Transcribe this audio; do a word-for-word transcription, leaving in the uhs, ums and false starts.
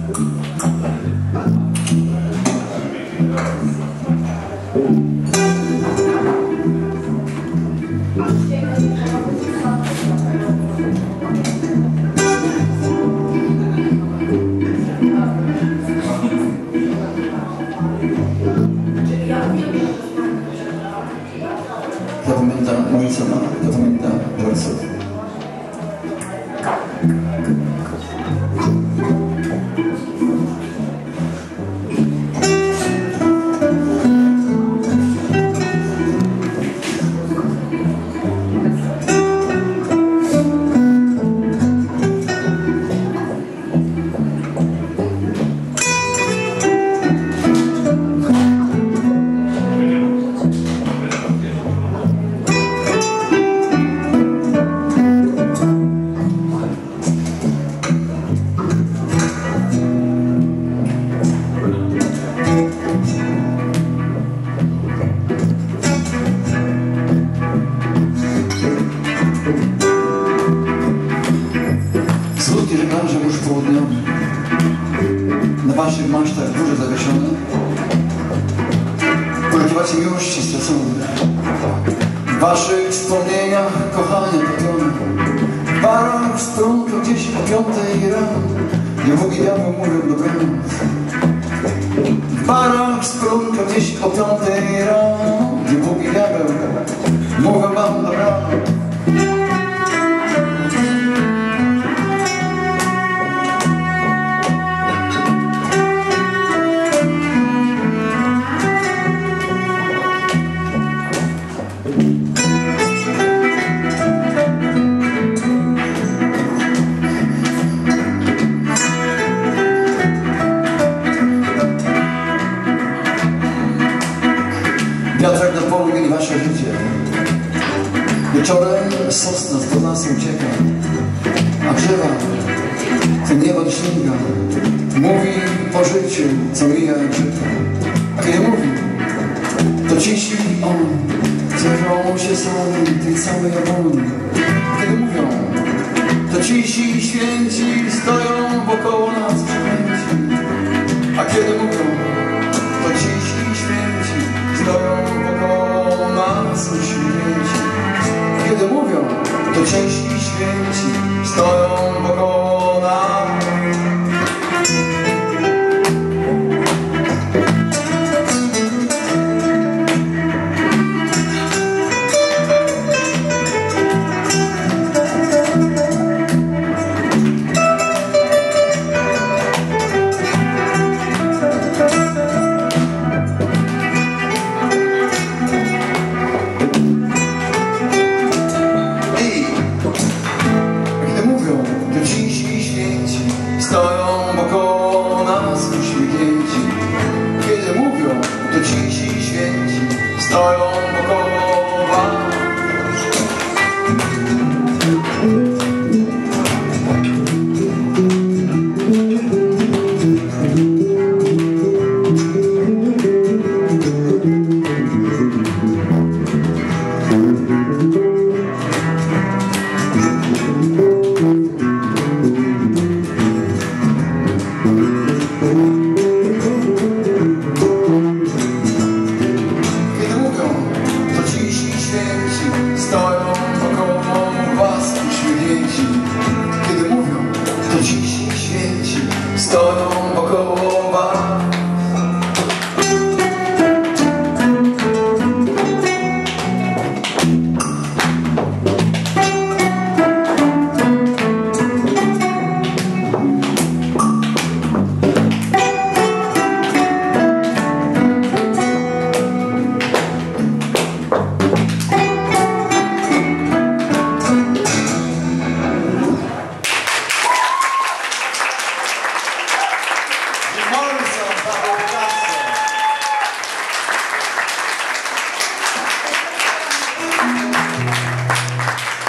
Ja pamiętam ojca, ja pamiętam rodziców. Słodkie żeglarze już południowe, na waszych masztach burze zawieszone, poszukiwacie miłości stracone, w waszych wspomnieniach kochania topione, w barach strunko gdzieś o piątej rano, niewłogi diabeł mówią dobranoc. W barach strunko gdzieś o piątej rano, niewłogi diabeł mówią wam dobranoc. Wiatrak na polu mieli wasze życie. Wieczorem sosna z Podlasu ucieka, a drzewa co niebo śniga. Mówi o życiu, co mija jak żyto. A kiedy mówi, to cisi on, zerwą się sami tej samej obony. A kiedy mówią, to cisi święci stoją wokoło nas przyjęci. A kiedy mówią, to cisi święci stoją wokoło nas uświęci. Kiedy mówią, to cisi święci stoją wokoło nas. Stoją wokoło nas uśmiechnięci. Kiedy mówią, to cisi święci stoją wokoło was. Stoją wokoło was uśmiechnięci. Kiedy mówią, to cisi święci stoją wokoło was. Morrison,